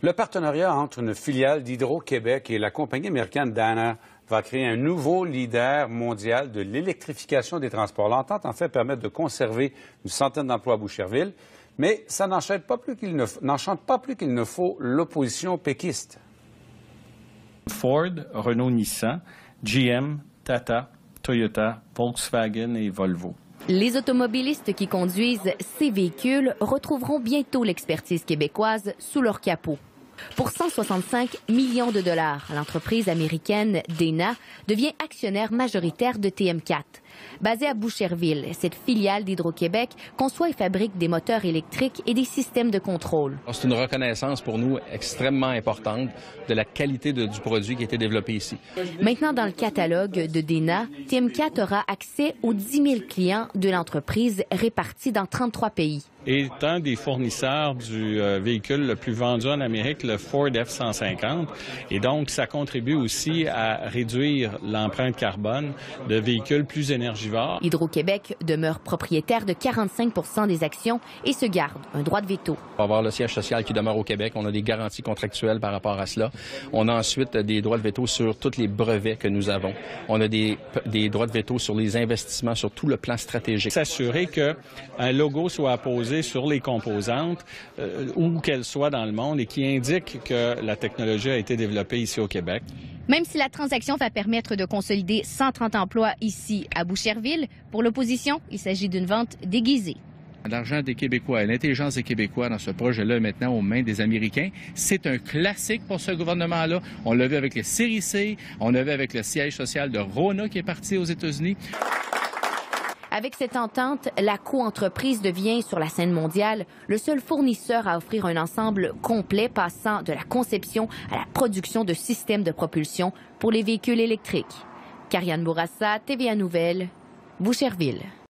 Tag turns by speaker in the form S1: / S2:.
S1: Le partenariat entre une filiale d'Hydro-Québec et la compagnie américaine Dana va créer un nouveau leader mondial de l'électrification des transports. L'entente, en fait, permet de conserver une centaine d'emplois à Boucherville, mais ça n'enchante pas plus qu'il ne faut l'opposition péquiste.
S2: Ford, Renault-Nissan, GM, Tata, Toyota, Volkswagen et Volvo.
S3: Les automobilistes qui conduisent ces véhicules retrouveront bientôt l'expertise québécoise sous leur capot. Pour 165 millions de dollars, l'entreprise américaine Dana devient actionnaire majoritaire de TM4. Basée à Boucherville, cette filiale d'Hydro-Québec conçoit et fabrique des moteurs électriques et des systèmes de contrôle.
S4: C'est une reconnaissance pour nous extrêmement importante de la qualité du produit qui a été développé ici.
S3: Maintenant, dans le catalogue de Dana, TM4 aura accès aux 10 000 clients de l'entreprise répartis dans 33 pays.
S2: Étant des fournisseurs du véhicule le plus vendu en Amérique, le Ford F-150, et donc ça contribue aussi à réduire l'empreinte carbone de véhicules plus énergivores.
S3: Hydro-Québec demeure propriétaire de 45 des actions et se garde un droit de veto.
S4: On va avoir le siège social qui demeure au Québec. On a des garanties contractuelles par rapport à cela. On a ensuite des droits de veto sur tous les brevets que nous avons. On a des droits de veto sur les investissements, sur tout le plan stratégique.
S2: S'assurer qu'un logo soit apposé sur les composantes, où qu'elles soient dans le monde, et qui indique que la technologie a été développée ici au Québec.
S3: Même si la transaction va permettre de consolider 130 emplois ici à Boucherville, pour l'opposition, il s'agit d'une vente déguisée.
S5: L'argent des Québécois et l'intelligence des Québécois dans ce projet-là est maintenant aux mains des Américains. C'est un classique pour ce gouvernement-là. On l'a vu avec les séries C, on l'a vu avec le siège social de Rona qui est parti aux États-Unis.
S3: Avec cette entente, la coentreprise devient, sur la scène mondiale, le seul fournisseur à offrir un ensemble complet passant de la conception à la production de systèmes de propulsion pour les véhicules électriques. Karianne Bourassa, TVA Nouvelles, Boucherville.